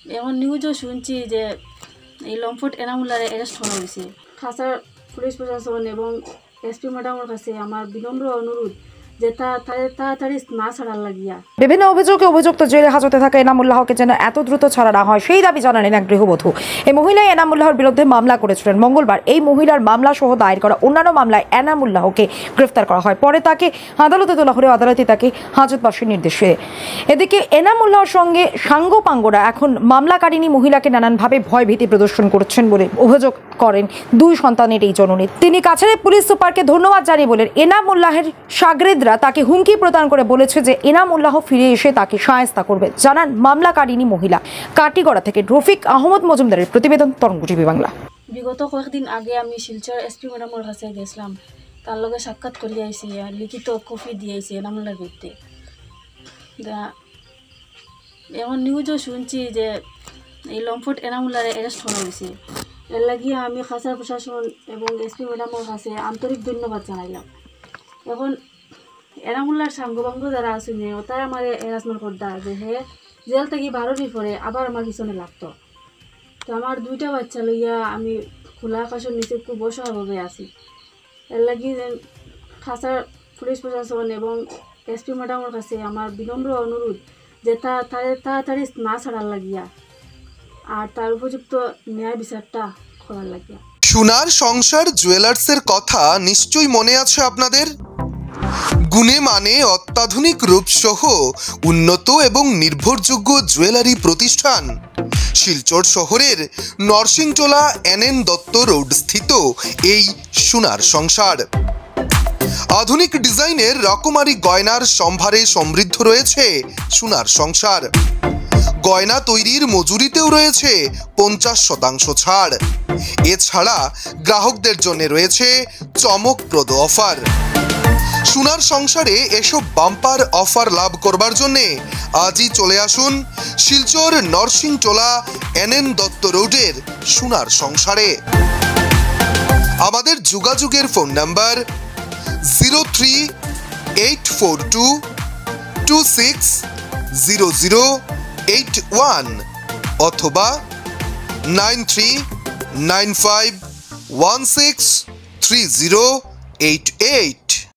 এখন নিউজও শুনছি যে এই লম্পট এনামুল্লারে অ্যারেস্ট করা হয়েছে। খাসার পুলিশ প্রশাসন এবং এসপি ম্যাডামের কাছে আমার বিনম্র অনুরোধ যে তাড়াতাড়ি না ছাড়ার লাগিয়া। বিভিন্ন অভিযোগে অভিযুক্ত জেলে হাজতে থাকা এনামুল্লাহকে যেন এত দ্রুত ছাড়া না হয় সেই দাবি জানালেন এক গৃহবধূ। এই মহিলাই এনামুল্লাহর বিরুদ্ধে মামলা করেছিলেন। মঙ্গলবার এই মহিলার মামলা সহ দায়ের করা অন্যান্য মামলায় এনামুল্লাহকে গ্রেফতার করা হয়। পরে তাকে আদালতে তোলা হলে আদালতে তাকে হাজতবাসীর নির্দেশ দেয়। এদিকে এনামুল্লাহর সঙ্গে সাঙ্গপাঙ্গরা এখন মামলাকারিণী মহিলাকে নানানভাবে ভয়ভীতি প্রদর্শন করছেন বলে অভিযোগ করেন দুই সন্তানের এই জননী। তিনি কাছাড়ের পুলিশ সুপারকে ধন্যবাদ জানিয়ে বলেন এনামুল্লাহের সাগরেদরা তাকে হুমকি প্রদান করে বলেছে যে এনামুল্লাহ ফিরে এসে তাকে শায়েস্তা করবে, জানান মামলাকারিণী মহিলা। কাটিগড়া থেকে রফিক আহমদ মজুমদারের প্রতিবেদন, তরঙ্গ টিভি বাংলা। বিগত কয়েকদিন আগে আমি শিলচর এসপি ম্যাডামের কাছে গেছিলাম, তার লগে সাক্ষাৎ করে আইসি, লিখিত কপি দিয়েছি এনামুল্লার বিরুদ্ধে। এখন নিউজও শুনছি যে এই লম্পট এনামুল্লারে অ্যারেস্ট করা হয়েছে। এর লাগিয়ে আমি খাসার প্রশাসন এবং এসপি ম্যাডামের কাছে আন্তরিক ধন্যবাদ জানাইলাম। এখন এনামুল্লার সাঙ্গভঙ্গ যারা আছে তারা আমার এরাজমার করদা যে হে জেল থেকে বারোটি পরে আবার আমার পিছনে লাগতো। তো আমার দুইটা বাচ্চা লইয়া আমি খোলা আকাশের নিচে খুব অসহায়ভাবে আছি। এর লাগি খাসার পুলিশ প্রশাসন এবং এসপি ম্যাডামের কাছে আমার বিনম্র অনুরোধ যে তাড়াতাড়ি না ছাড়ার লাগিয়া আর তার উপযুক্ত ন্যায় বিচারটা করার লাগিয়া। সোনার সংসার জুয়েলার্সের কথা নিশ্চয়ই মনে আছে আপনাদের। গুণে মানে অত্যাধুনিক রূপসহ উন্নত এবং নির্ভরযোগ্য জুয়েলারি প্রতিষ্ঠান শিলচর শহরের নরসিংটোলা NN দত্ত রোড স্থিত এই সোনার সংসার। আধুনিক ডিজাইনের রকমারি গয়নার সম্ভারে সমৃদ্ধ রয়েছে সোনার সংসার। গয়না তৈরির মজুরিতেও রয়েছে 50% ছাড়। এছাড়া গ্রাহকদের জন্য রয়েছে চমকপ্রদ অফার। সোনার সংসারে এসব বাম্পার অফার লাভ করবার জন্যে আজই চলে আসুন শিলচর নরসিংটোলা NN দত্ত রোডের সোনার সংসারে। আমাদের যোগাযোগের ফোন নাম্বার 038422600081 অথবা 9395163088।